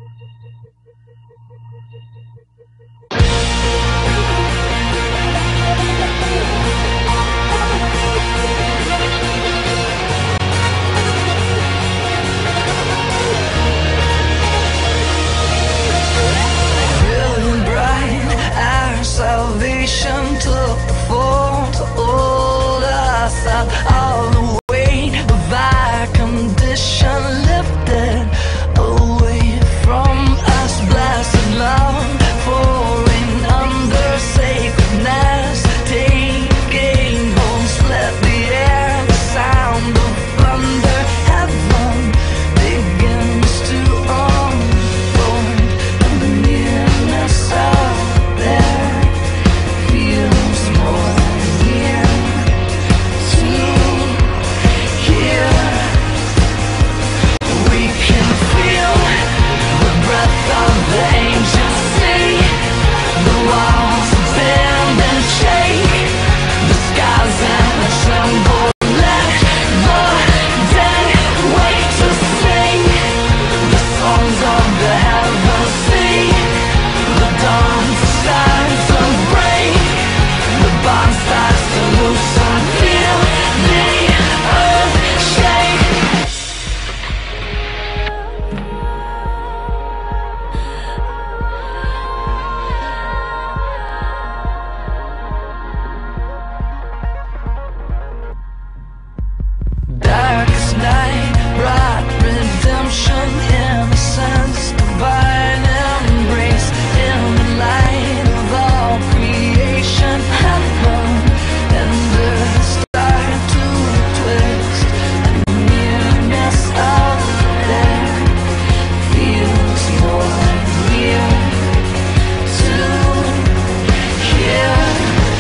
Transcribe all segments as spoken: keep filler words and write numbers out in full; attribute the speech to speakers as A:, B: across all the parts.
A: Brilliant bright, our salvation took the fall to hold us up. All the weight of our condition lifted away from us. Blessed love pouring under sacredness, taking hold, split the air, the sound of thunder. Heaven begins to unfold, and the nearness out there feels more near to here. We can feel the breath of the angels, see the walls bend and shake, the skies and tremble. Let the dead wake to sing the songs of the heavens, see the dawn starts to break, the bond starts to loosen, feel the earth shake. Darkest night, bright redemption, innocence, divine embrace, in the light of all creation. Heaven and earth start to twist, and the nearness out there feels more real to here.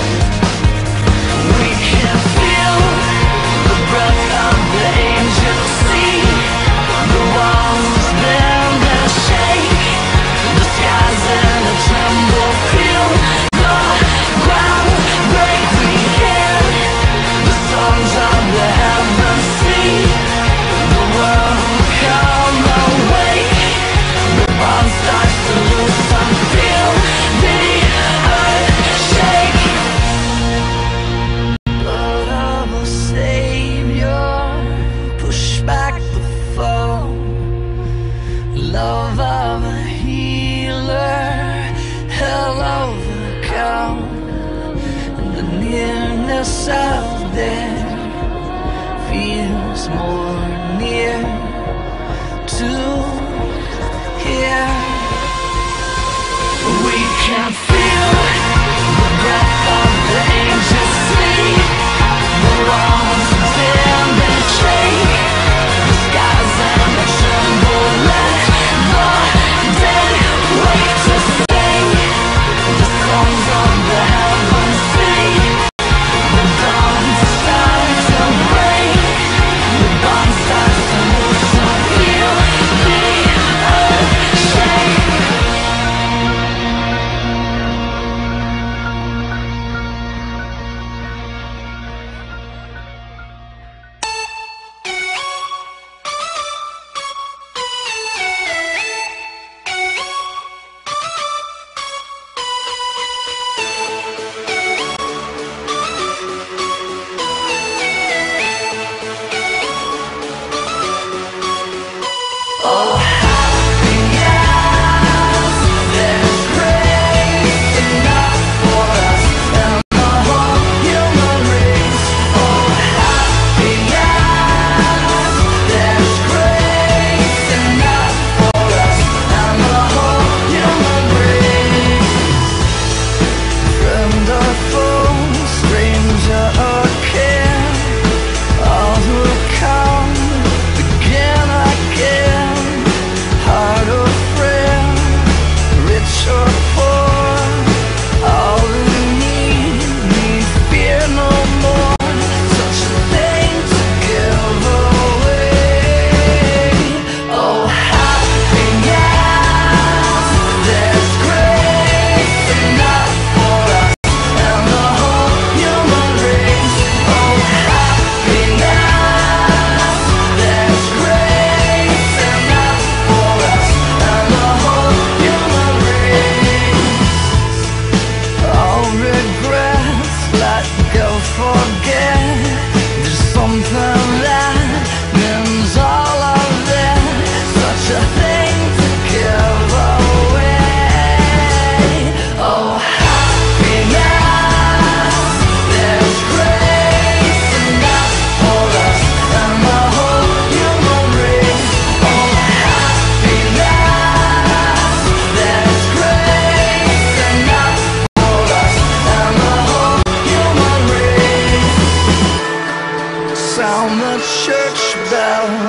A: We can feel the breath of the angels, see the walls bend and shake, the skies and the tremble, feel the ground break. We hear the songs of the heavens, see the world come awake, the bond starts to loosen, feel the earth shake. Blood of a savior, push back the foe. Love of a healer, hell overcome, and the nearness out there feels more near to here. We can feel the breath of the angels, see the walls bend and shake, the skies and the tremble. Let the dead wake to sing the songs of the heavens, see the dawn start to break, the bond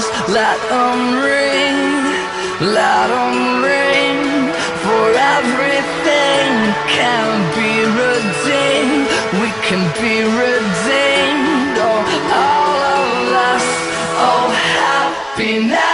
A: let them ring, let them ring. For everything can be redeemed, we can be redeemed. Oh, all of us, oh happiness.